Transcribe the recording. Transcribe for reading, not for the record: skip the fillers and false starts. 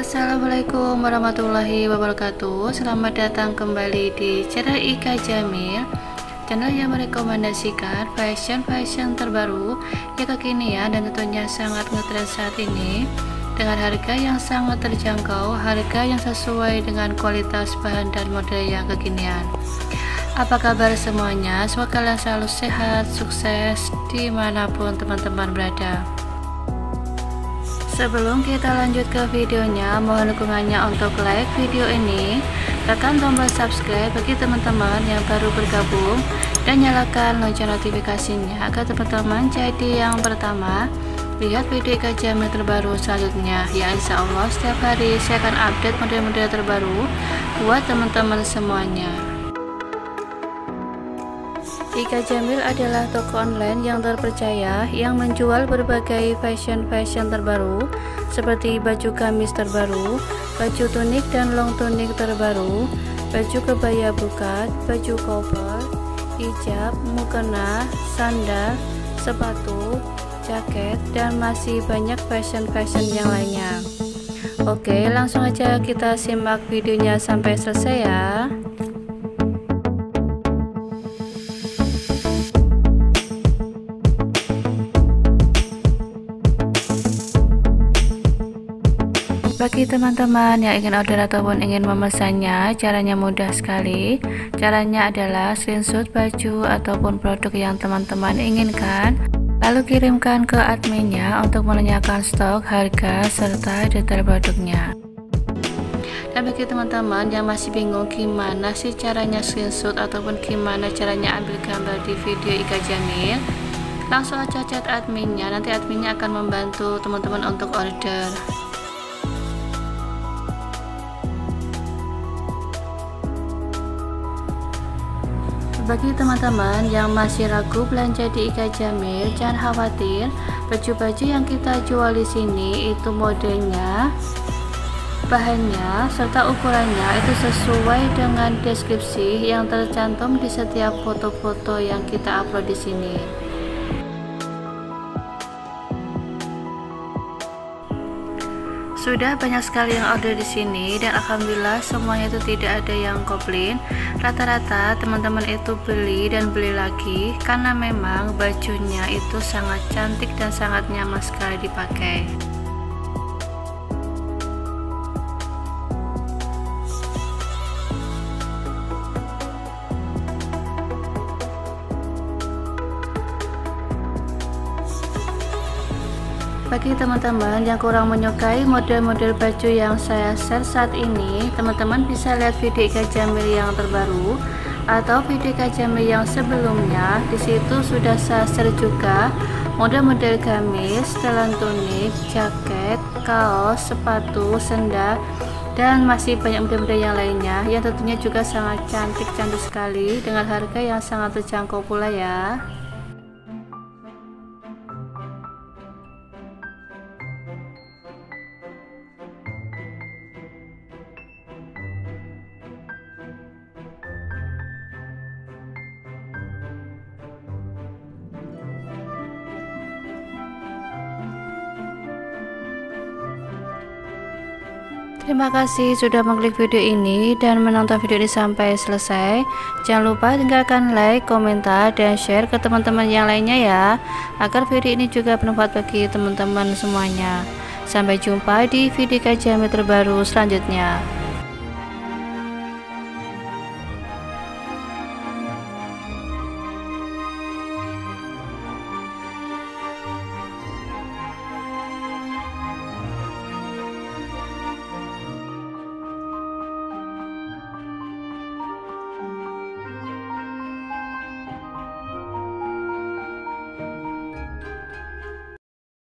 Assalamualaikum warahmatullahi wabarakatuh. Selamat datang kembali di channel Ika Jamil, channel yang merekomendasikan fashion terbaru yang kekinian dan tentunya sangat ngetrend saat ini, dengan harga yang sangat terjangkau, harga yang sesuai dengan kualitas bahan dan model yang kekinian. Apa kabar semuanya? Semoga kalian selalu sehat, sukses dimanapun teman-teman berada. Sebelum kita lanjut ke videonya, mohon dukungannya untuk like video ini, tekan tombol subscribe bagi teman-teman yang baru bergabung, dan nyalakan lonceng notifikasinya agar teman-teman jadi yang pertama lihat video Ika Jamil terbaru selanjutnya. Ya, insya Allah setiap hari saya akan update model-model terbaru buat teman-teman semuanya. Ika Jamil adalah toko online yang terpercaya yang menjual berbagai fashion terbaru seperti baju gamis terbaru, baju tunik dan long tunik terbaru, baju kebaya bukat, baju koper, hijab, mukena, sandal, sepatu, jaket, dan masih banyak fashion yang lainnya. Oke, langsung aja kita simak videonya sampai selesai ya. Bagi teman-teman yang ingin order ataupun ingin memesannya, caranya mudah sekali. Caranya adalah screenshot baju ataupun produk yang teman-teman inginkan, lalu kirimkan ke adminnya untuk menanyakan stok, harga, serta detail produknya. Dan bagi teman-teman yang masih bingung gimana sih caranya screenshot ataupun gimana caranya ambil gambar di video Ika Jamil, langsung aja chat adminnya, nanti adminnya akan membantu teman-teman untuk order. Bagi teman-teman yang masih ragu belanja di Ika Jamil, jangan khawatir. Baju-baju yang kita jual di sini itu modelnya, bahannya, serta ukurannya itu sesuai dengan deskripsi yang tercantum di setiap foto-foto yang kita upload di sini. Sudah banyak sekali yang order di sini dan alhamdulillah semuanya itu tidak ada yang komplain. Rata-rata teman-teman itu beli dan beli lagi karena memang bajunya itu sangat cantik dan sangat nyaman sekali dipakai. Bagi teman-teman yang kurang menyukai model-model baju yang saya share saat ini, teman-teman bisa lihat video Ika Jamil yang terbaru atau video Ika Jamil yang sebelumnya. Di situ sudah saya share juga model-model gamis, setelan tunik, jaket, kaos, sepatu, sendal, dan masih banyak model-model yang lainnya yang tentunya juga sangat cantik sekali dengan harga yang sangat terjangkau pula ya. Terima kasih sudah mengklik video ini dan menonton video ini sampai selesai. Jangan lupa tinggalkan like, komentar, dan share ke teman-teman yang lainnya ya, agar video ini juga bermanfaat bagi teman-teman semuanya. Sampai jumpa di video Ika Jamil terbaru selanjutnya.